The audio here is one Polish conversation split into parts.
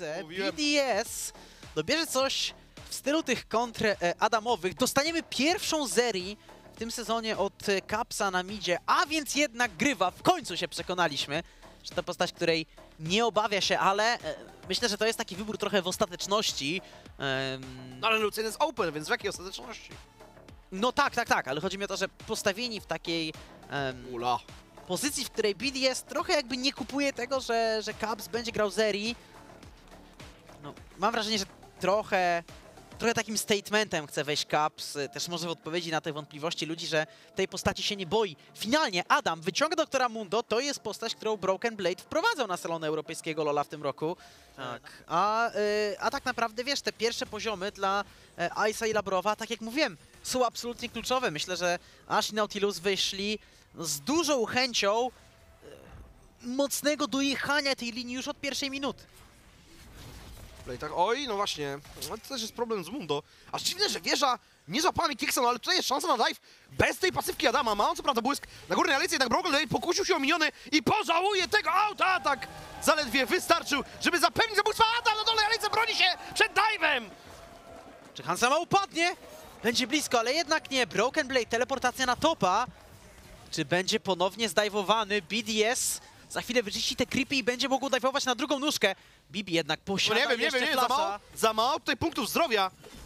walce BDS dobierze coś w stylu tych kontr Adamowych. Dostaniemy pierwszą serii w tym sezonie od Capsa na midzie, a więc jednak grywa. W końcu się przekonaliśmy, że to postać, której nie obawia się, ale myślę, że to jest taki wybór trochę w ostateczności. No ale Lucjan jest open, więc w jakiej ostateczności? No tak, ale chodzi mi o to, że postawieni w takiej pozycji, w której BDS trochę jakby nie kupuje tego, że Caps będzie grał Zeri. No, mam wrażenie, że trochę takim statementem chce wejść Caps, też może w odpowiedzi na te wątpliwości ludzi, że tej postaci się nie boi. Finalnie Adam wyciąga doktora Mundo, to jest postać, którą Broken Blade wprowadzał na salony europejskiego LoL'a w tym roku. Tak. A tak naprawdę, wiesz, te pierwsze poziomy dla Ice'a i Labrowa, tak jak mówiłem, są absolutnie kluczowe. Myślę, że Ash i Nautilus wyszli z dużą chęcią mocnego dojechania tej linii już od pierwszej minuty. Tak, oj, no właśnie, no to też jest problem z Mundo. Aż dziwne, że wieża nie złapała Mikieksa, no ale tutaj jest szansa na dive bez tej pasywki Adama. Ma on co prawda błysk na górnej alejce, jednak Broken Blade pokusił się o miniony i pożałuje tego autoatak. Zaledwie wystarczył, żeby zapewnić zabójstwo. Adam na dolnej alejce broni się przed dive'em. Czy Hansama upadnie? Będzie blisko, ale jednak nie. Broken Blade, teleportacja na topa. Czy będzie ponownie zdajwowany? BDS za chwilę wyczyści te creepy i będzie mógł dajwować na drugą nóżkę. Bibi jednak posiada No nie wiem, za mało tutaj punktów zdrowia.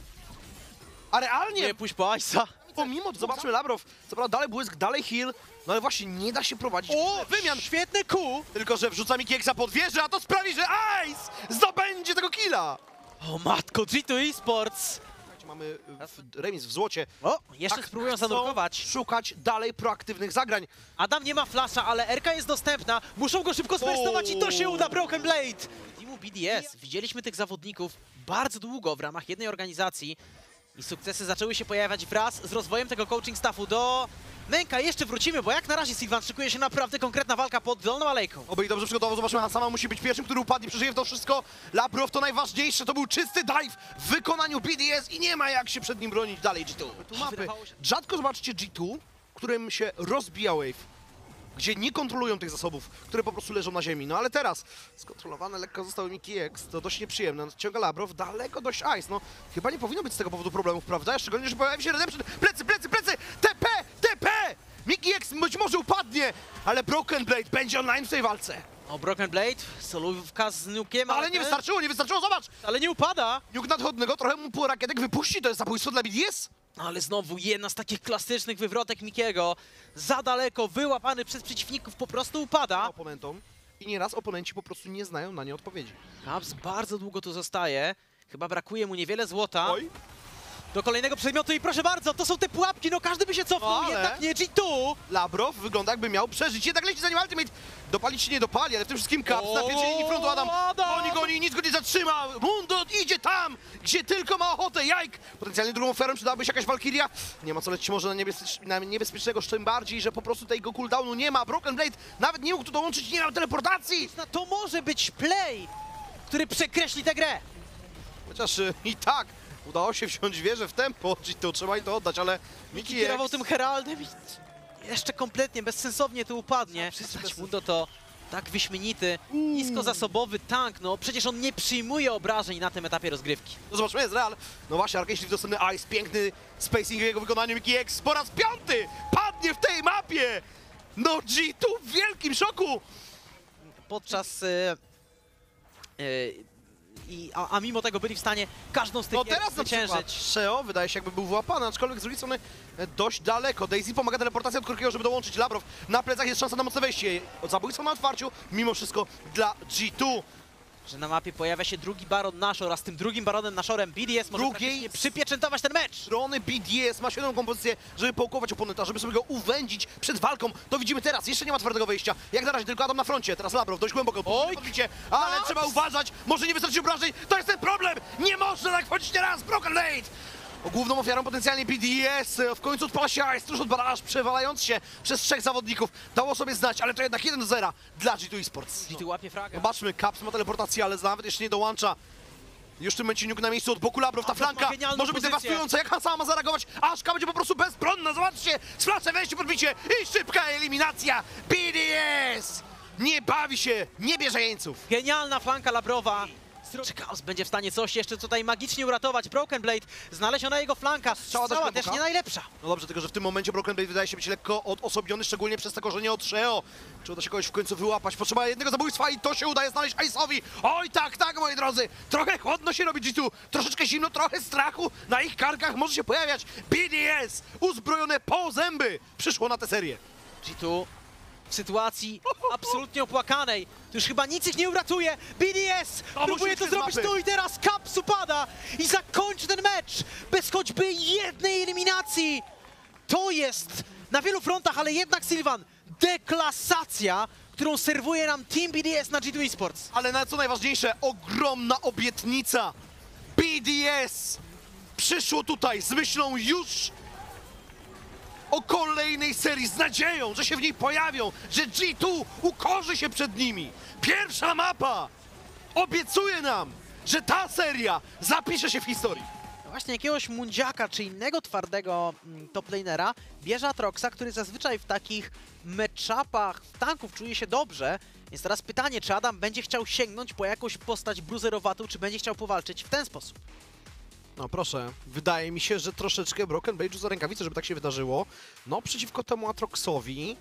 A realnie... Nie pójść po Ice'a. Pomimo, zobaczmy Labrow, co prawda dalej błysk, dalej heal, no ale właśnie nie da się prowadzić wymian. Świetny Q! Tylko że wrzuca Mikieksa pod wieżę, a to sprawi, że Ice zdobędzie tego killa. O matko, G2 Esports! Mamy remis w złocie. O, jeszcze spróbują zanurkować. Szukać dalej proaktywnych zagrań. Adam nie ma flasha, ale RK jest dostępna. Muszą go szybko sprestować i to się uda, Broken Blade! Teamu BDS widzieliśmy tych zawodników bardzo długo w ramach jednej organizacji i sukcesy zaczęły się pojawiać wraz z rozwojem tego coaching staffu. Do Męka jeszcze wrócimy, bo jak na razie Sylvan szykuje się naprawdę konkretna walka pod dolną alejką. Oby ich dobrze przygotował, zobaczmy, Hansama musi być pierwszym, który upadnie, przeżyje w to wszystko. Labrow to najważniejsze, to był czysty dive w wykonaniu BDS i nie ma jak się przed nim bronić dalej G2. Tu mapy. Rzadko zobaczycie G2, którym się rozbija wave, gdzie nie kontrolują tych zasobów, które po prostu leżą na ziemi. No ale teraz skontrolowane lekko zostały Mikieks, to dość nieprzyjemne. Ciąga Labrow, daleko dość Ice. No chyba nie powinno być z tego powodu problemów, prawda? Szczególnie, że pojawi się Redemption. Plecy! TP! Mikieks być może upadnie, ale Broken Blade będzie online w tej walce. O, Broken Blade, solówka z nukiem, ale nie wystarczyło, zobacz! Ale nie upada! Nuke nadchodnego, trochę mu pół rakietek wypuści, to jest zabójstwo dla BDS? Ale znowu jedna z takich klasycznych wywrotek Mikiego. Za daleko, wyłapany przez przeciwników, po prostu upada. Oponentom. I nieraz oponenci po prostu nie znają na nie odpowiedzi. Caps bardzo długo tu zostaje. Chyba brakuje mu niewiele złota. Oj. Do kolejnego przedmiotu i proszę bardzo, to są te pułapki, no każdy by się cofnął, ale jednak nie G2. Labrow wygląda jakby miał przeżyć, jednak leci za nim ultimate. Dopalić się nie dopali, ale w tym wszystkim Caps na pierwszej linii frontu Adam goni, nic go nie zatrzyma. Mundo idzie tam, gdzie tylko ma ochotę, jajk. Potencjalnie drugą oferą przydałaby się jakaś Valkyria. Nie ma co lecieć może na niebezpiecznego, czym bardziej, że po prostu tego cooldownu nie ma. Broken Blade nawet nie mógł tu dołączyć, nie miał teleportacji. To może być play, który przekreśli tę grę. Chociaż i tak udało się wziąć wieżę w tempo, to trzeba im to oddać, ale Miki kierował tym Heraldem i jeszcze kompletnie, bezsensownie tu upadnie. Mundo to tak wyśmienity, niskozasobowy tank, no przecież on nie przyjmuje obrażeń na tym etapie rozgrywki. No zobaczmy, jest real. No właśnie, Arcane dostępny Ice, piękny spacing w jego wykonaniu. Mikieks po raz 5 padnie w tej mapie! No G2 w wielkim szoku! Podczas... A mimo tego byli w stanie każdą z tych teraz zwyciężyć. Sheo wydaje się jakby był wyłapany, aczkolwiek z drugiej strony dość daleko. Daisy pomaga teleportacja od Korkiego, żeby dołączyć Labrow. Na plecach jest szansa na mocne wejście. Od zabójstwa na otwarciu, mimo wszystko dla G2. Że na mapie pojawia się drugi Baron Nashor, a z tym drugim Baronem Nashorem BDS może praktycznie przypieczętować ten mecz. Strony BDS ma świetną kompozycję, żeby połkować oponenta, żeby sobie go uwędzić przed walką. To widzimy teraz, jeszcze nie ma twardego wejścia. Jak na razie tylko Adam na froncie, teraz Labrow dość głęboko. Podbicie, ale trzeba uważać, może nie wystarczy obrażeń, to jest ten problem! Nie można tak wchodzić teraz, Broken Blade! Główną ofiarą potencjalnie BDS, w końcu odpala się Ice, tuż od baraż, przewalając się przez 3 zawodników. Dało sobie znać, ale to jednak 1-0 dla G2 Esports. G2 łapie fraga. Zobaczmy, Caps ma teleportację, ale nawet jeszcze nie dołącza. Już w tym momencie Nuke na miejscu od boku Labrow, ta flanka może być dewastująca, jak Hansama ma zareagować, Aszka będzie po prostu bezbronna, zobaczcie, splasze, wejście, podbicie i szybka eliminacja, BDS! Nie bawi się, nie bierze jeńców. Genialna flanka Labrowa. Czy Chaos będzie w stanie coś jeszcze tutaj magicznie uratować? Broken Blade, znaleziona jego flanka, strzała też głęboka. nie najlepsza. No dobrze, tylko że w tym momencie Broken Blade wydaje się być lekko odosobniony, szczególnie przez to korzenie od Sheo. Czy uda się kogoś w końcu wyłapać? Potrzeba jednego zabójstwa i to się udaje znaleźć Ice'owi. Oj, tak, tak, moi drodzy. Trochę chłodno się robi G2, troszeczkę zimno, trochę strachu na ich karkach może się pojawiać. BDS, uzbrojone po zęby, przyszło na tę serię. G2 w sytuacji absolutnie opłakanej. To już chyba nic ich nie uratuje. BDS próbuje to zrobić tu i teraz. Caps upada i zakończy ten mecz bez choćby jednej eliminacji. To jest na wielu frontach, ale jednak Sylvan, deklasacja, którą serwuje nam Team BDS na G2 Esports. Ale na co najważniejsze, ogromna obietnica. BDS przyszło tutaj z myślą już o kolejnej serii, z nadzieją, że się w niej pojawią, że G2 ukorzy się przed nimi. Pierwsza mapa obiecuje nam, że ta seria zapisze się w historii. Właśnie jakiegoś mundziaka czy innego twardego toplanera bierze Atroxa, który zazwyczaj w takich matchupach tanków czuje się dobrze. Więc teraz pytanie, czy Adam będzie chciał sięgnąć po jakąś postać bruzerowatą, czy będzie chciał powalczyć w ten sposób. No proszę, wydaje mi się, że troszeczkę Broken Blade za rękawice, żeby tak się wydarzyło. No przeciwko temu Atroxowi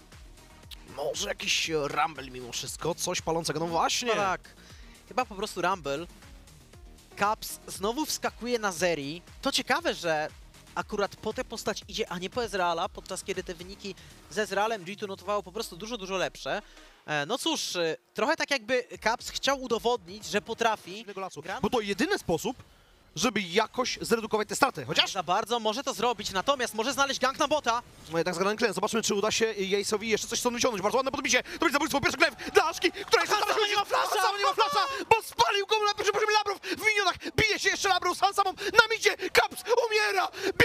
może jakiś Rumble mimo wszystko, coś palącego, no właśnie. Tak, chyba po prostu Rumble. Caps znowu wskakuje na Zeri. To ciekawe, że akurat po tę postać idzie, a nie po Ezreala, podczas kiedy te wyniki z Ezrealem G2 notowało po prostu dużo lepsze. No cóż, trochę tak jakby Caps chciał udowodnić, że potrafi. Bo to jedyny sposób, żeby jakoś zredukować te straty, chociaż... Za bardzo może to zrobić, natomiast może znaleźć gank na bota. No jednak zgrany klient, zobaczmy, czy uda się Jace'owi jeszcze coś stąd wyciągnąć. Bardzo ładne podbicie, to będzie zabójstwo, pierwszy klew dla Aszki, która jest... Hansama nie ma flasha! Hansama nie ma flasha, bo spalił go na pierwszym poziomie Labrów w minionach, bije się jeszcze Labrów z Hansamą, na midzie, Caps umiera,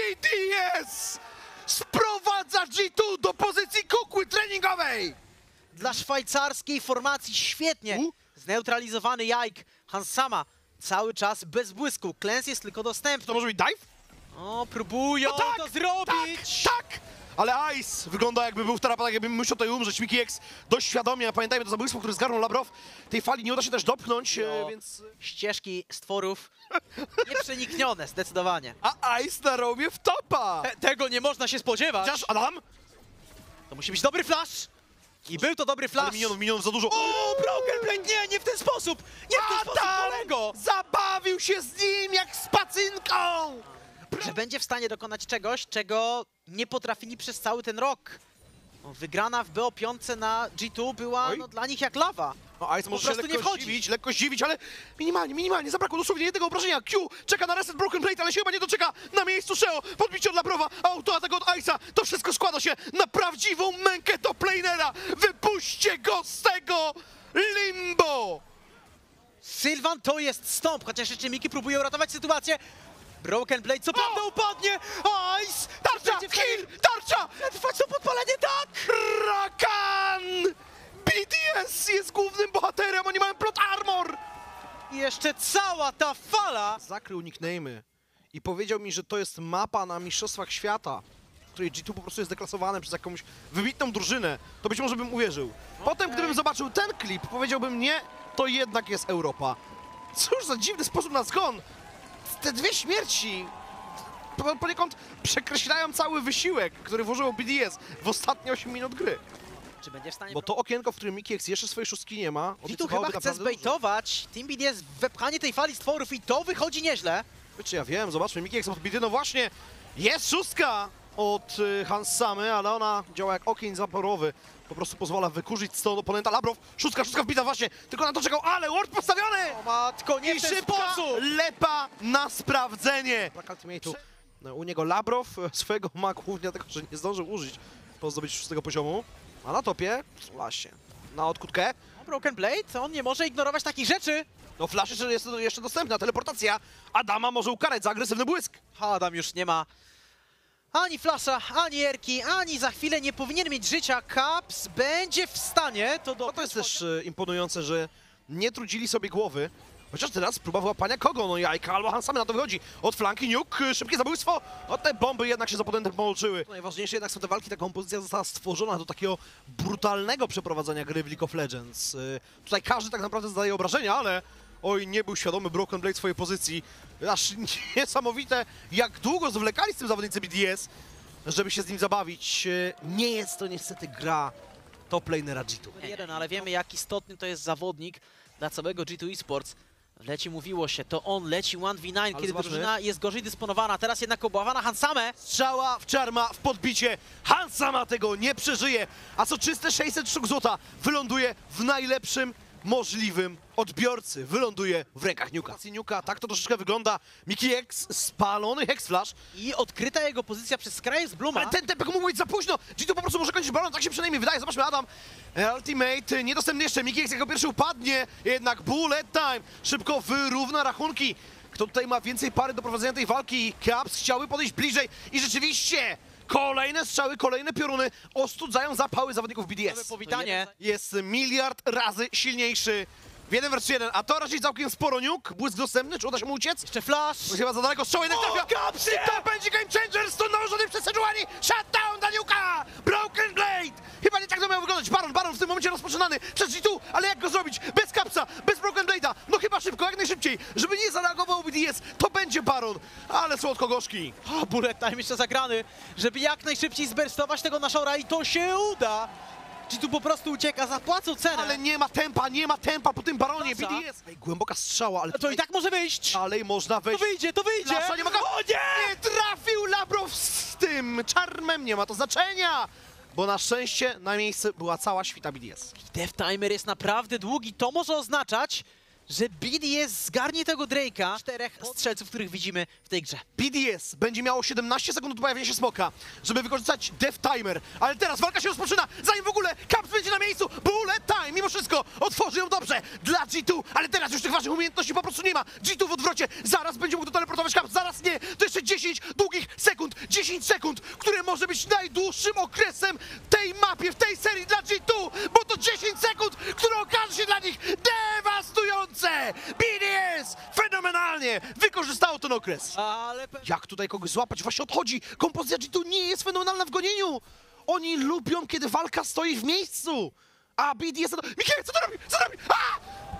BDS sprowadza G2 do pozycji kukły treningowej. Dla szwajcarskiej formacji świetnie zneutralizowany Jajk. Hansama cały czas bez błysku, Klens jest tylko dostępny. To może być dive? O, próbują No tak, to zrobić! Tak! Ale Ice wygląda jakby był w tarapatach, jakby musiał tutaj umrzeć. Mickey X dość świadomie, pamiętajmy to zabójstwo, które zgarnął Labrow. Tej fali nie uda się też dopchnąć, No. więc... Ścieżki stworów nieprzeniknione, zdecydowanie. A Ice na robie w topa! Tego nie można się spodziewać. Chociaż Adam? To musi być dobry flash. I był to dobry flash. Ale minionów za dużo. O, Broken Blade, nie w ten sposób! Nie w ten sposób, kolego! Zabawił się z nim jak z pacynką! Że będzie w stanie dokonać czegoś, czego nie potrafili przez cały ten rok. Wygrana w BO5 na G2 była dla nich jak lawa. No Ice może się prostu nie wchodzi. lekko zdziwić, ale minimalnie, zabrakło dosłownie jednego obrażenia. Q czeka na reset Broken Blade, ale się chyba nie doczeka na miejscu Sheo. Podbicie od Labrowa, autoatak od Ice'a. To wszystko składa się na prawdziwą mękę toplanera. Wypuśćcie go z tego limbo! Sylvan to jest stąp, chociaż jeszcze Miki próbuje uratować sytuację. Broken Blade co prawda upadnie. Ice! Tarcza! Kill! Tarcza! Trwać to podpalenie, tak! Rakan! BDS jest głównym bohaterem, oni mają plot armor! I jeszcze cała ta fala! Zakrył nickname'y i powiedział mi, że to jest mapa na Mistrzostwach Świata, w której G2 po prostu jest deklasowane przez jakąś wybitną drużynę, to być może bym uwierzył. Potem, gdybym zobaczył ten klip, powiedziałbym nie, to jednak jest Europa. Cóż za dziwny sposób na zgon! Te dwie śmierci poniekąd przekreślają cały wysiłek, który włożył BDS w ostatnie 8 minut gry. Czy będzie w stanie... Bo to okienko, w którym Mickey X jeszcze swojej szóstki nie ma, G2 chyba chce zbejtować Team BDS w wepchanie tej fali stworów i to wychodzi nieźle. Czy ja wiem, zobaczmy, Mickey X odbity, no właśnie, jest szóstka od Hansamy, ale ona działa jak okień zaporowy. Po prostu pozwala wykurzyć stąd oponenta. Labrow, szóstka wbita właśnie, tylko na to czekał, ale ward postawiony! O matko, nie I w ten szybka sposób! lepa na sprawdzenie. Brak ultimate'u. No, u niego Labrow swojego ma głównie tego, że nie zdążył użyć po zdobyciu 6 poziomu. A na topie, właśnie, na odkutkę. Broken Blade, on nie może ignorować takich rzeczy. No flash jest jeszcze dostępna, teleportacja. Adama może ukarać za agresywny błysk. Adam już nie ma ani flasha, ani erki, ani za chwilę nie powinien mieć życia. Caps będzie w stanie No to jest też imponujące, że nie trudzili sobie głowy. Chociaż teraz próba wyłapania kogo? No Jajka albo Hansamy, na to wychodzi. Od flanki Nuke, szybkie zabójstwo. No te bomby jednak się z oponentem połączyły. Najważniejsze jednak są te walki, ta kompozycja została stworzona do takiego brutalnego przeprowadzenia gry w League of Legends. Tutaj każdy tak naprawdę zadaje obrażenia, ale Oj, nie był świadomy Broken Blade swojej pozycji. Aż niesamowite, jak długo zwlekali z tym zawodnicy BDS, żeby się z nim zabawić. Nie jest to niestety gra top lanera G2. Jeden, ale wiemy, jak istotny to jest zawodnik dla całego G2 Esports. W leci mówiło się, to on leci 1v9, kiedy zobaczmy. drużyna jest gorzej dysponowana. Teraz jednak obławana Hansamę. Strzała w Charma w podbicie. Hansama tego nie przeżyje. A co czyste 600 sztuk złota wyląduje w najlepszym możliwym odbiorcy. Wyląduje w rękach Nuka. Nuka, tak to troszeczkę wygląda. Mickey X, spalony Hex Flash. I odkryta jego pozycja przez Skrajec Bluma. Ale ten tempek mógł być za późno. G2 po prostu może kończyć balon, tak się przynajmniej wydaje. Zobaczmy, Adam. Ultimate niedostępny jeszcze. Mickey X jako pierwszy upadnie. Jednak bullet time. Szybko wyrówna rachunki. Kto tutaj ma więcej pary do prowadzenia tej walki? Caps chciały podejść bliżej i rzeczywiście kolejne strzały, kolejne pioruny ostudzają zapały zawodników BDS. Powitanie. Jest miliard razy silniejszy w 1 vs 1, a to raczej całkiem sporo. Nuke, błysk dostępny, czy uda się mu uciec? Jeszcze flash. To chyba za daleko, strzał jednak trafia! I to będzie game changer, stun nałożony przez Sejuani! Shutdown dla Nuka! Broken Blade! Chyba nie tak to miał wyglądać. Baron w tym momencie rozpoczynany przez G2, ale jak go zrobić? Bez Capsa, bez Broken Blade'a, no chyba szybko, jak najszybciej, żeby nie zareagował BDS, to będzie Baron, ale słodko-gorzki. O, bullet time jeszcze zagrany, żeby jak najszybciej zberstować tego Nashora i to się uda. G2 po prostu ucieka, zapłacą cenę. Ale nie ma tempa po tym Baronie, Klasa. BDS. Ej, głęboka strzała, ale To i tak może wyjść. ale można To wejść. wyjdzie, to wyjdzie. Lasza nie ma O nie! Nie trafił Labrow z tym Charmem, nie ma to znaczenia, bo na szczęście na miejscu była cała świta BDS. Death timer jest naprawdę długi. To może oznaczać, że BDS zgarnie tego Drake'a. 4 strzelców, których widzimy w tej grze. BDS będzie miało 17 sekund od pojawienia się smoka, żeby wykorzystać Death Timer, ale teraz walka się rozpoczyna, zanim w ogóle Caps będzie na miejscu. Bullet time, mimo wszystko otworzy ją dobrze dla G2, ale teraz już tych ważnych umiejętności po prostu nie ma. G2 w odwrocie, zaraz będzie mógł teleportować Caps, zaraz nie, to jeszcze 10 długich sekund, 10 sekund, które może być najdłuższym okresem tej mapie, w tej serii dla G2, bo to 10 sekund, które okaże się dla nich dewastujące. BDS fenomenalnie wykorzystało ten okres. Ale Jak tutaj kogoś złapać? Właśnie odchodzi. Kompozycja G2 nie jest fenomenalna w gonieniu. Oni lubią, kiedy walka stoi w miejscu. A BDS... Mikiel, co to robi? Co to robi? A!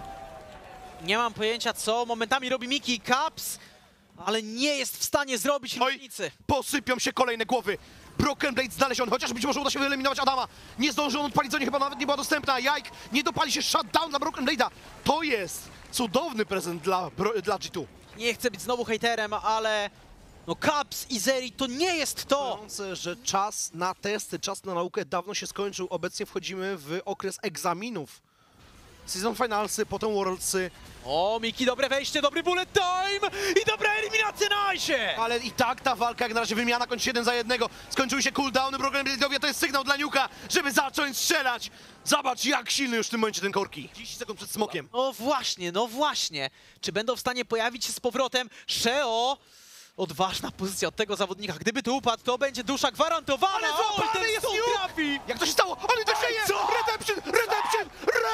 nie mam pojęcia, co momentami robi Mickey Caps, ale nie jest w stanie zrobić Oj, różnicy. posypią się kolejne głowy. Broken Blade znaleziony, chociaż być może uda się wyeliminować Adama. Nie zdążył on odpalić, chyba nawet nie była dostępna. Jajk, nie dopali się shutdown dla Broken Blade'a. To jest cudowny prezent dla G2. Nie chcę być znowu hejterem, ale no Caps i Zeri to nie jest to. Mówiące, że czas na testy, czas na naukę dawno się skończył. Obecnie wchodzimy w okres egzaminów. Season Finalsy, potem Worldsy, O, Miki, dobre wejście, dobry bullet time i dobra eliminacja na Ice. ale i tak ta walka, jak na razie wymiana kończy się 1 za 1. Skończyły się cooldowny Broken Blade'owi, to jest sygnał dla Nuka, żeby zacząć strzelać. Zobacz, jak silny już w tym momencie ten Korki. 10 sekund przed smokiem. No właśnie, no właśnie. Czy będą w stanie pojawić się z powrotem? Sheo! Odważna pozycja od tego zawodnika. Gdyby tu upadł, to będzie dusza gwarantowana. Ale Oj, złapany ten jest stół Nuke! trafi! Jak to się stało? On to żyje! co? Redemption! Redemption!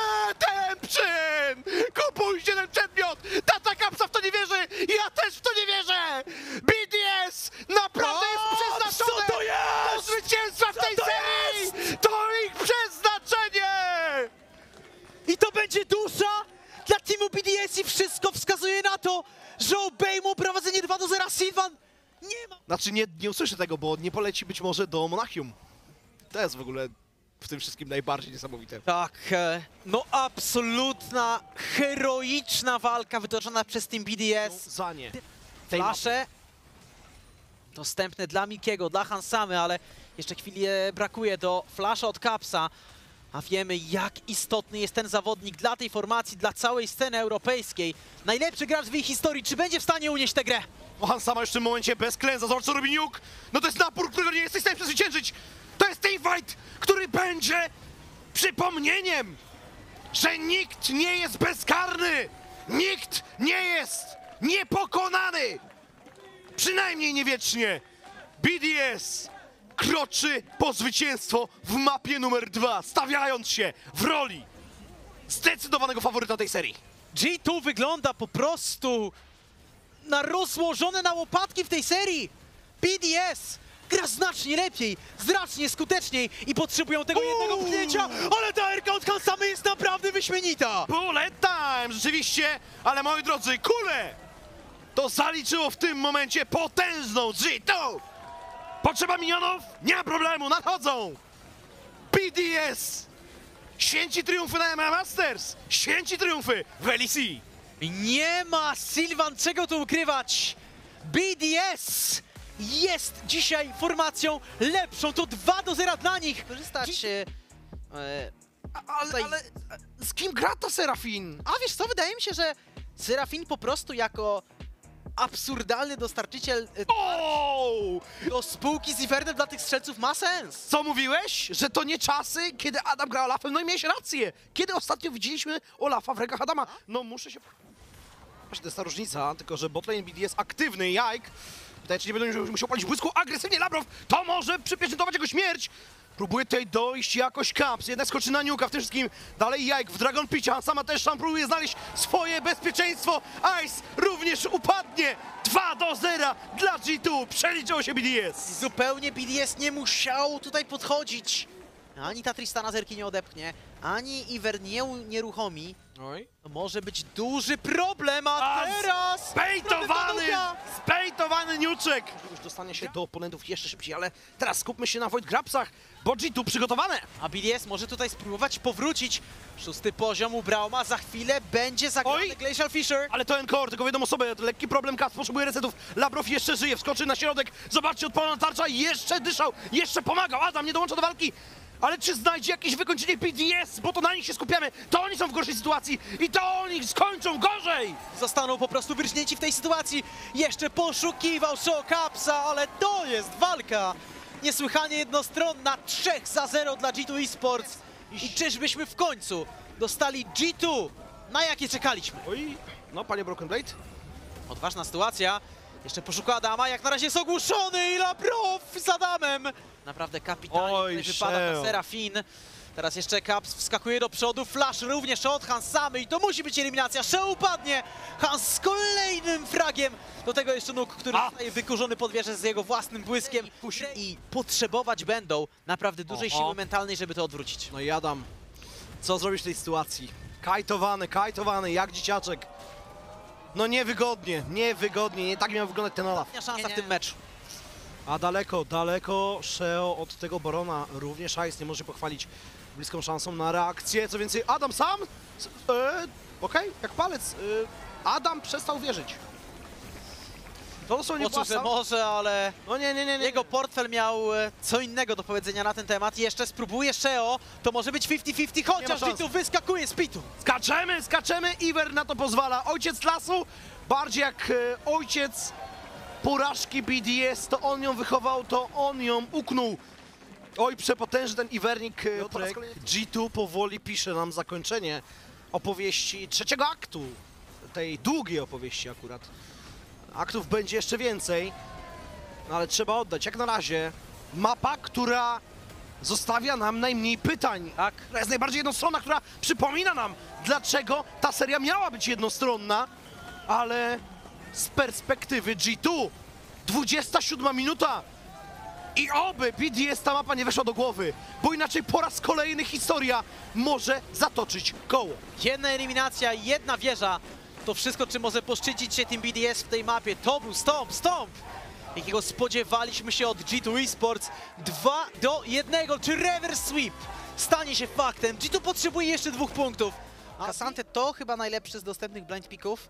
Redemption! Kupujcie ten przedmiot! Tata Capsa w to nie wierzy! Ja też w to nie wierzę! BDS naprawdę jest przeznaczone Co to jest? do zwycięstwa w tej to serii! To ich przeznaczenie! I to będzie dusza dla teamu BDS i wszystko wskazuje na to, że obejmą prowadzenie 2-0. Sylvan nie ma. Znaczy nie usłyszę tego, bo nie poleci być może do Monachium. To jest w ogóle w tym wszystkim najbardziej niesamowite. Tak, no absolutna, heroiczna walka wytoczona przez team BDS. Za nie. Flasze dostępne dla Mikiego, dla Hansamy, ale jeszcze chwili brakuje do flasha od Capsa. A wiemy, jak istotny jest ten zawodnik dla tej formacji, dla całej sceny europejskiej. Najlepszy gracz w jej historii. Czy będzie w stanie unieść tę grę? Hansama już w tym momencie bez klęsa. Zobacz, co robi Nuke. No to jest napór, którego nie jesteś w stanie przezwyciężyć. To jest teamfight, który będzie przypomnieniem, że nikt nie jest bezkarny. Nikt nie jest niepokonany. Przynajmniej nie wiecznie. BDS kroczy po zwycięstwo w mapie numer 2, stawiając się w roli zdecydowanego faworyta tej serii. G2 wygląda po prostu na rozłożone na łopatki w tej serii. BDS gra znacznie lepiej, znacznie skuteczniej i potrzebują tego jednego pchnięcia, ale ta RK od Hansamy jest naprawdę wyśmienita! Bullet time, rzeczywiście, ale moi drodzy, kule! To zaliczyło w tym momencie potężną G2! Potrzeba minionów? Nie ma problemu, nadchodzą! BDS! Święci triumfy na MMA Masters! Święci triumfy w LEC! Nie ma, Sylvan, czego tu ukrywać! BDS jest dzisiaj formacją lepszą, to 2-0 dla nich! Korzystać... Ale z kim gra ta Serafin? A wiesz co, wydaje mi się, że Serafin po prostu jako absurdalny dostarczyciel O! do spółki z Ivernem dla tych strzelców ma sens! Co mówiłeś? Że to nie czasy, kiedy Adam gra Olafem? No i miałeś rację! Kiedy ostatnio widzieliśmy Olafa w rękach Adama? No muszę się... Właśnie to jest ta różnica, tylko że botlane BDS aktywny, Jajk. Pytanie, czy nie będą musiał palić błysku agresywnie Labrow. To może przypieczętować jego śmierć. Próbuje tutaj dojść jakoś Caps, jednak skoczy na Nuka w tym wszystkim. Dalej Jajk w Dragon Picie, sama też tam próbuje znaleźć swoje bezpieczeństwo. Ice również upadnie. 2-0 dla G2, przeliczyło się BDS. Zupełnie BDS nie musiał tutaj podchodzić. Ani ta Tristana zerki nie odepchnie, ani Iver nie unieruchomi. Oj. To może być duży problem, a teraz... Spejtowany Niuczek! Już dostanie się do oponentów jeszcze szybciej, ale teraz skupmy się na Void Grabsach, bo G2 przygotowane! A BDS może tutaj spróbować powrócić. 6. poziom u Brauma, za chwilę będzie zagrany Oj! Glacial Fisher. Ale to Encore, tylko wiadomo sobie, lekki problem, Caps potrzebuje resetów. Labrow jeszcze żyje, wskoczy na środek, zobaczcie, odpalona tarcza, jeszcze dyszał, jeszcze pomagał, Adam nie dołącza do walki. Ale czy znajdzie jakieś wykończenie BDS, bo to na nich się skupiamy, to oni są w gorszej sytuacji i to oni skończą gorzej! Zostaną po prostu wyrżnięci w tej sytuacji. Jeszcze poszukiwał Show Capsa, ale to jest walka niesłychanie jednostronna. 3-0 dla G2 Esports. I czyżbyśmy w końcu dostali G2, na jakie czekaliśmy? Oj, no panie Broken Blade. Odważna sytuacja. Jeszcze poszuka Adama, jak na razie jest ogłuszony i Labrow z Adamem. Naprawdę kapitalnie Oj, tutaj wypada ta Shell. Serafin. Teraz jeszcze Caps wskakuje do przodu, Flash również od Hansamy i to musi być eliminacja. Shell upadnie, Hans z kolejnym fragiem. Do tego jeszcze Nuk, który zostaje wykurzony pod wieżę z jego własnym błyskiem. I potrzebować będą naprawdę dużej siły mentalnej, żeby to odwrócić. No i Adam, co zrobisz w tej sytuacji? Kajtowany, jak dzieciaczek. No niewygodnie, nie tak miał wyglądać ten Olaf. Szansa w tym meczu. A daleko Sheo od tego Barona, również Ice nie może pochwalić bliską szansą na reakcję. Co więcej, Adam sam, okej, jak palec, Adam przestał wierzyć. To dosłownie Poczuł, że była może, ale No nie. jego portfel miał co innego do powiedzenia na ten temat. Jeszcze spróbuje Sheo, to może być 50-50, chociaż szans. G2 wyskakuje z pitu. Skaczemy, Iver na to pozwala. Ojciec lasu, bardziej jak ojciec porażki BDS, to on ją wychował, to on ją uknął. Oj, przepotężny ten Iwernik. G2 powoli pisze nam zakończenie opowieści trzeciego aktu. Tej długiej opowieści akurat. Aktów będzie jeszcze więcej, no ale trzeba oddać. Jak na razie mapa, która zostawia nam najmniej pytań. Tak. Która jest najbardziej jednostronna, która przypomina nam, dlaczego ta seria miała być jednostronna, ale z perspektywy G2 27 minuta i oby BDS ta mapa nie weszła do głowy, bo inaczej po raz kolejny historia może zatoczyć koło. Jedna eliminacja, jedna wieża. To wszystko, czym może poszczycić się Team BDS w tej mapie. To był Stomp, jakiego spodziewaliśmy się od G2 Esports. 2-1, czy reverse sweep stanie się faktem. G2 potrzebuje jeszcze 2 punktów. Kasante to chyba najlepszy z dostępnych blind picków.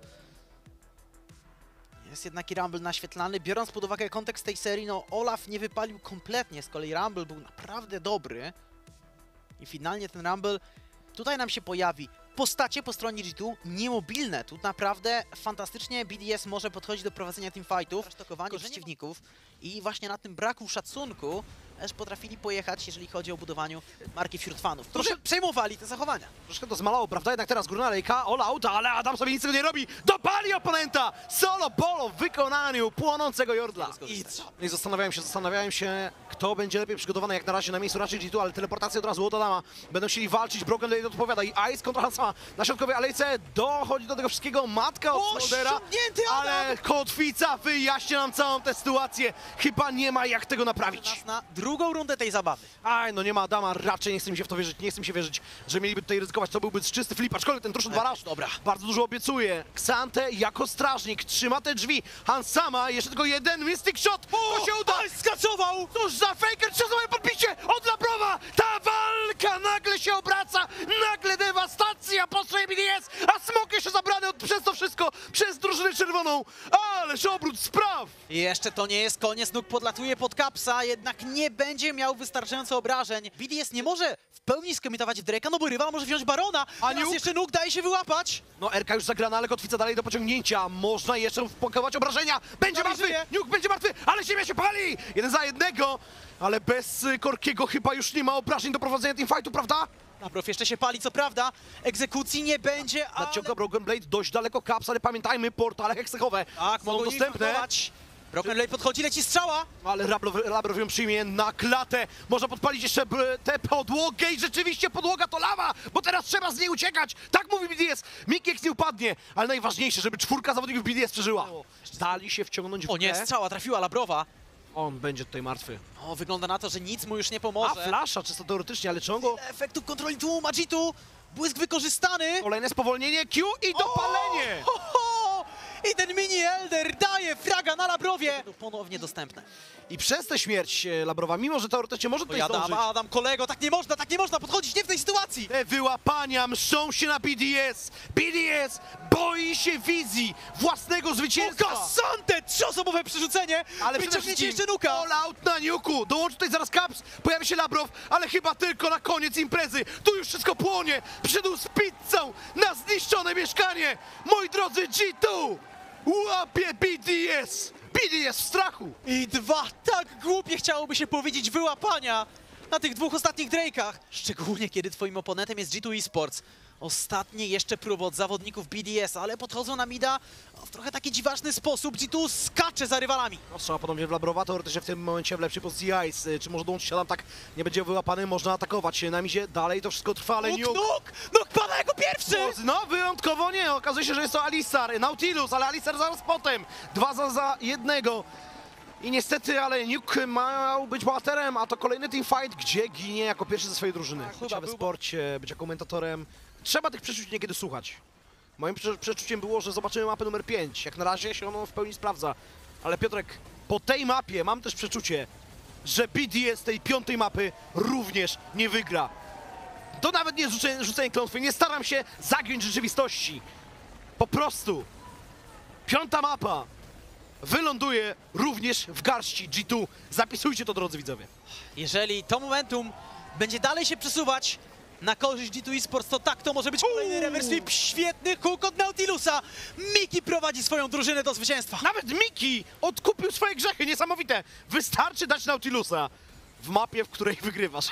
Jest jednak i Rumble naświetlany. Biorąc pod uwagę kontekst tej serii, no Olaf nie wypalił kompletnie, z kolei Rumble był naprawdę dobry. I finalnie ten Rumble tutaj nam się pojawi. Postacie po stronie G2 niemobilne. Tu naprawdę fantastycznie BDS może podchodzić do prowadzenia teamfightów, sztokowania przeciwników i właśnie na tym braku szacunku też potrafili pojechać, jeżeli chodzi o budowaniu marki wśród fanów, którzy przejmowali te zachowania. Troszkę to zmalało, prawda? Jednak teraz górna lejka, all out, ale Adam sobie nic z tego nie robi. Dopali oponenta! Solo bolo w wykonaniu płonącego Jordla. I zastanawiałem się, kto będzie lepiej przygotowany. Jak na razie na miejscu raczej G2, ale teleportacja od razu od Adama. Będą chcieli walczyć, Broken Blade odpowiada i Ice kontra Hansama na środkowej alejce. Dochodzi do tego wszystkiego matka od Snowdera, ale kotwica wyjaśnia nam całą tę sytuację. Chyba nie ma jak tego naprawić. Czas na drugą rundę tej zabawy. Aj, no nie ma Adama, raczej nie chcę mi się w to wierzyć, nie chcę mi się wierzyć, że mieliby tutaj ryzykować, to byłby czysty flip, aczkolwiek ten Truszyn Barasz, dobra, bardzo dużo obiecuje. Xante jako strażnik trzyma te drzwi, Hansama, jeszcze tylko jeden Mystic Shot, to się uda! Skacował! Cóż za faker, trzezowe podbicie od Labrowa, ta walka nagle się obraca, nagle dewastacja po stronie BDS, a Smok jeszcze zabrany przez to wszystko, przez drużynę czerwoną, ależ obrót spraw! I jeszcze to nie jest koniec, Nuk podlatuje pod Kapsa, jednak nie będzie miał wystarczająco obrażeń. BDS nie może w pełni skomitować Drake'a, no bo rywal może wziąć Barona, a teraz Nuk? jeszcze Nuk daje się wyłapać. No RK już zagrana, ale kotwica dalej do pociągnięcia. Można jeszcze wpakować obrażenia. Będzie martwy! żyje. Nuke będzie martwy, ale ziemia się pali! 1 za 1, ale bez Korkiego chyba już nie ma obrażeń do prowadzenia teamfightu, prawda? Labrow jeszcze się pali, co prawda. Egzekucji nie będzie, ale... Nadciąga Broken Blade dość daleko Caps, ale pamiętajmy, portale heksechowe Tak, są mogą dostępne. informować. Broken Blade podchodzi, leci strzała. Ale Labrow ją przyjmie na klatę. Można podpalić jeszcze tę podłogę i rzeczywiście podłoga to lawa, bo teraz trzeba z niej uciekać. Tak mówi BDS. Mikiek nie upadnie, ale najważniejsze, żeby czwórka zawodników BDS przeżyła. Dali się wciągnąć w O nie, grę. strzała trafiła Labrowa. On będzie tutaj martwy. O, wygląda na to, że nic mu już nie A pomoże. flasza czysto teoretycznie, ale czy on go... Efektów kontroli tłumu Majitu. Błysk wykorzystany. Kolejne spowolnienie, Q i dopalenie! Ho, ho! I ten mini Elder daje fraga na Labrowie. Ponownie dostępne. I przez tę śmierć Labrowa, mimo że teoretycznie może tutaj zdążyć, Adam, kolego, tak nie można podchodzić, nie w tej sytuacji. te wyłapania mszczą się na BDS. BDS boi się wizji własnego zwycięstwa. Kasante, trzyosobowe przerzucenie. Ale wyciągnięcie jeszcze Nuka. all out na Nuku. Dołączy tutaj zaraz Caps, pojawia się Labrow, ale chyba tylko na koniec imprezy. Tu już wszystko płonie. Przyszedł z pizzą na zniszczone mieszkanie. Moi drodzy, G2 łapie BDS. BDS w strachu. I dwa tak głupie chciałoby się powiedzieć wyłapania na tych dwóch ostatnich Drake'ach. Szczególnie kiedy twoim oponentem jest G2 Esports. Ostatnie jeszcze próby od zawodników BDS, ale podchodzą na mida w trochę taki dziwaczny sposób. G2 skacze za rywalami. No, strzała ponownie w Labrowa, teoretycznie w tym momencie w lepszej pozycji Ice. Czy może dołączyć Adam? Tak, nie będzie wyłapany, można atakować. Na mizie dalej to wszystko trwa, ale Nuk pada jako pierwszy! No, wyjątkowo nie, okazuje się, że jest to Alistar, Nautilus, ale Alistar zaraz potem. 2 za 1. I niestety, ale Nuke miał być bohaterem, a to kolejny teamfight, gdzie ginie jako pierwszy ze swojej drużyny. Bycia w sporcie, bycia komentatorem. Trzeba tych przeczuć niekiedy słuchać. Moim przeczuciem było, że zobaczymy mapę numer 5. Jak na razie się ono w pełni sprawdza. Ale Piotrek, po tej mapie mam też przeczucie, że BDS tej 5. mapy również nie wygra. To nawet nie jest rzucenie klątwy, nie staram się zagiąć rzeczywistości. Po prostu 5. mapa wyląduje również w garści G2. Zapisujcie to, drodzy widzowie. Jeżeli to momentum będzie dalej się przesuwać na korzyść G2 Esports, to tak, to może być kolejny reverse sweep. Świetny hook od Nautilusa. Miki prowadzi swoją drużynę do zwycięstwa. Nawet Miki odkupił swoje grzechy, niesamowite. Wystarczy dać Nautilusa w mapie, w której wygrywasz.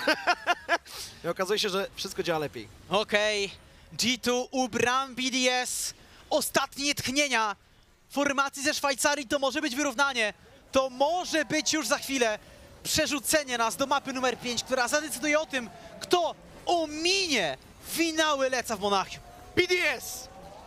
I okazuje się, że wszystko działa lepiej. Okej, G2 ubram BDS. Ostatnie tchnienia formacji ze Szwajcarii, to może być wyrównanie. To może być już za chwilę przerzucenie nas do mapy numer 5, która zadecyduje o tym, kto ominie finały Leca w Monachium. BDS!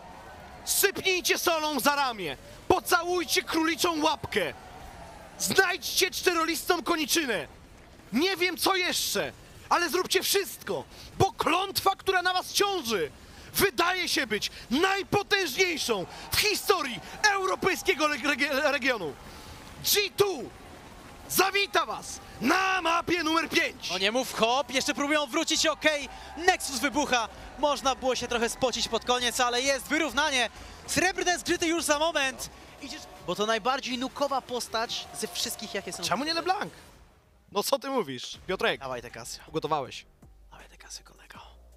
Sypnijcie solą za ramię, pocałujcie króliczą łapkę, znajdźcie czterolistą koniczynę. Nie wiem co jeszcze, ale zróbcie wszystko, bo klątwa, która na was ciąży, wydaje się być najpotężniejszą w historii europejskiego regionu. G2 zawita was na mapie numer 5. O nie mów hop, jeszcze próbują wrócić, okej. Nexus wybucha, można było się trochę spocić pod koniec, ale jest wyrównanie. Srebrne zgrzyty już za moment. Idziesz... Bo to najbardziej nukowa postać ze wszystkich, jakie są. Czemu nie LeBlanc? No co ty mówisz, Piotrek? Dawaj te Casio. Ugotowałeś. Dawaj te Casio, kolego.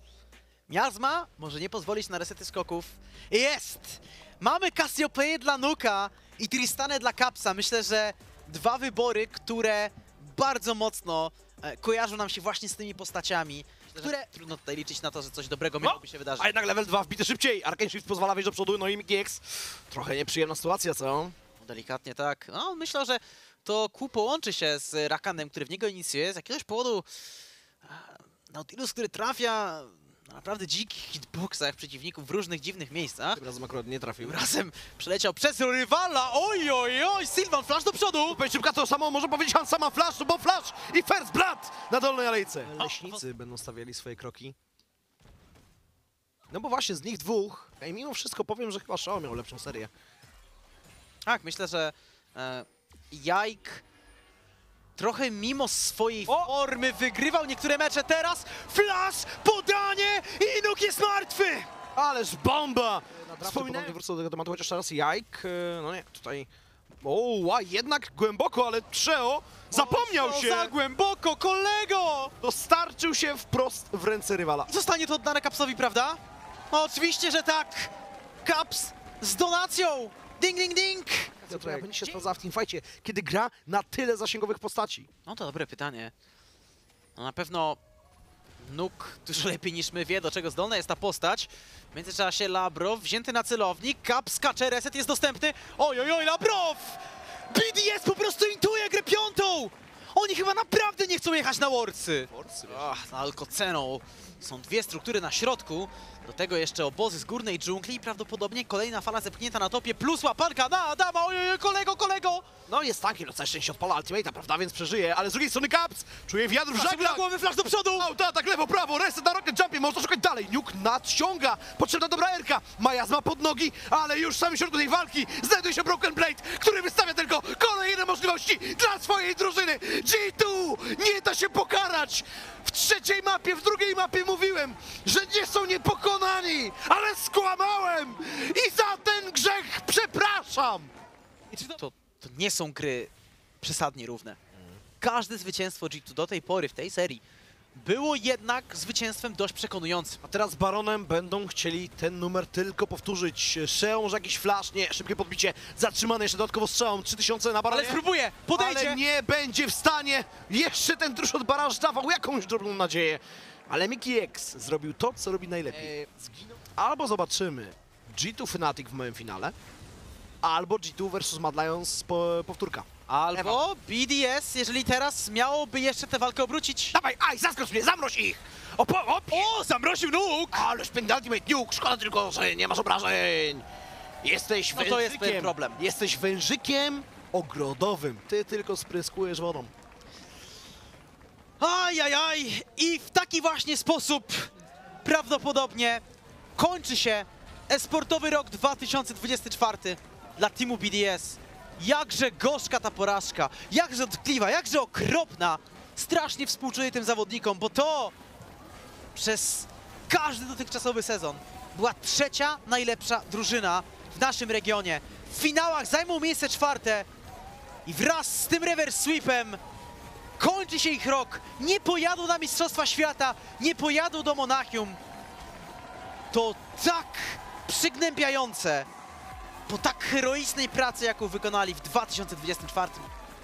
Miazma może nie pozwolić na resety skoków. Jest! Mamy Cassiopeę dla Nuka i Tristanę dla Capsa. Myślę, że dwa wybory, które bardzo mocno kojarzą nam się właśnie z tymi postaciami, które trudno tutaj liczyć na to, że coś dobrego miałoby się wydarzyć. A jednak level 2 wbity szybciej. Arcane Shift pozwala wejść do przodu, no i Mickey X. Trochę nieprzyjemna sytuacja, co? Delikatnie tak. No, myślę, że to Q połączy się z Rakanem, który w niego inicjuje. Z jakiegoś powodu Nautilus, który trafia na naprawdę dzikich hitboxach przeciwników w różnych dziwnych miejscach. Tym razem akurat nie trafił. Tym razem przeleciał przez rywala. Oj, oj, oj, Sylvan Flash do przodu. Super szybka, to samo może powiedzieć Han sama Flash, bo Flash i First Blood na dolnej alejce. Leśnicy będą stawiali swoje kroki. No bo właśnie z nich dwóch, i mimo wszystko powiem, że chyba Shao miał lepszą serię. Tak, myślę, że Jajk trochę mimo swojej formy wygrywał niektóre mecze. Teraz Flash, podanie i Nuk jest martwy! Ależ bomba! Wspominałem, wrócę do tego tematu, chociaż teraz Jajk, no nie, tutaj... O, jednak głęboko, ale Trzeo zapomniał się! Za głęboko, kolego! Dostarczył się wprost w ręce rywala. Zostanie to oddane Capsowi, prawda? No, oczywiście, że tak! Caps z donacją! Ding, ding, ding! Ja będzie się sprawdzała w teamfightie, kiedy gra na tyle zasięgowych postaci. No to dobre pytanie. No na pewno Nuk dużo lepiej niż my wie, do czego zdolna jest ta postać. W międzyczasie Labrow wzięty na celownik, Cap skacze, reset jest dostępny. Oj, oj, oj, Labrow! BDS po prostu intuje grę piątą! Oni chyba naprawdę nie chcą jechać na Worldsy. Na Alcoceną są dwie struktury na środku. Do tego jeszcze obozy z górnej dżungli i prawdopodobnie kolejna fala zepchnięta na topie plus łapanka na Adama. Oj, oj, kolego! No jest tankiem, no całe szczęście odpala ultimate'a, prawda, więc przeżyje, ale z drugiej strony Caps czuje wiatr w Na żaglach. głowy, Flash do przodu! Autoatak lewo, prawo, reset na rocket jumpie, można szukać dalej. Nuke nadciąga, potrzebna dobra erka. Majazma pod nogi, ale już w samym środku tej walki znajduje się Broken Blade, który wystawia tylko kolejne możliwości dla swojej drużyny. G2 nie da się pokarać. W trzeciej mapie, w drugiej mapie mówiłem, że nie są niepokonani, ale skłamałem i za ten grzech przepraszam. To nie są gry przesadnie równe. Każde zwycięstwo G2 do tej pory w tej serii było jednak zwycięstwem dość przekonującym. A teraz z Baronem będą chcieli ten numer tylko powtórzyć. Sheo może jakiś flash, nie, szybkie podbicie, zatrzymane jeszcze dodatkowo strzałą, 3000 na Baronie. Ale spróbuje, podejdzie! Ale nie będzie w stanie, jeszcze ten druż od Baraż dawał jakąś drobną nadzieję. Ale Mickey X zrobił to, co robi najlepiej. Zginął. Albo zobaczymy G2 Fnatic w moim finale, albo G2 versus Mad Lions powtórka. Albo BDS, jeżeli teraz miałoby jeszcze tę walkę obrócić. Dawaj, zaskocz mnie, zamroź ich! O, zamroził Nuk! Ależ pędzi Ultimate Nuke, szkoda tylko, że nie masz obrażeń. Jesteś No wężykiem. to jest pewien problem. Jesteś wężykiem ogrodowym. Ty tylko spryskujesz wodą. Ajajaj! I w taki właśnie sposób prawdopodobnie kończy się esportowy rok 2024 dla teamu BDS. Jakże gorzka ta porażka, jakże dotkliwa, jakże okropna. Strasznie współczuję tym zawodnikom, bo to przez każdy dotychczasowy sezon była trzecia najlepsza drużyna w naszym regionie. W finałach zajmą miejsce czwarte i wraz z tym reverse sweepem kończy się ich rok. Nie pojadą na Mistrzostwa Świata, nie pojadą do Monachium. To tak przygnębiające po tak heroicznej pracy, jaką wykonali w 2024.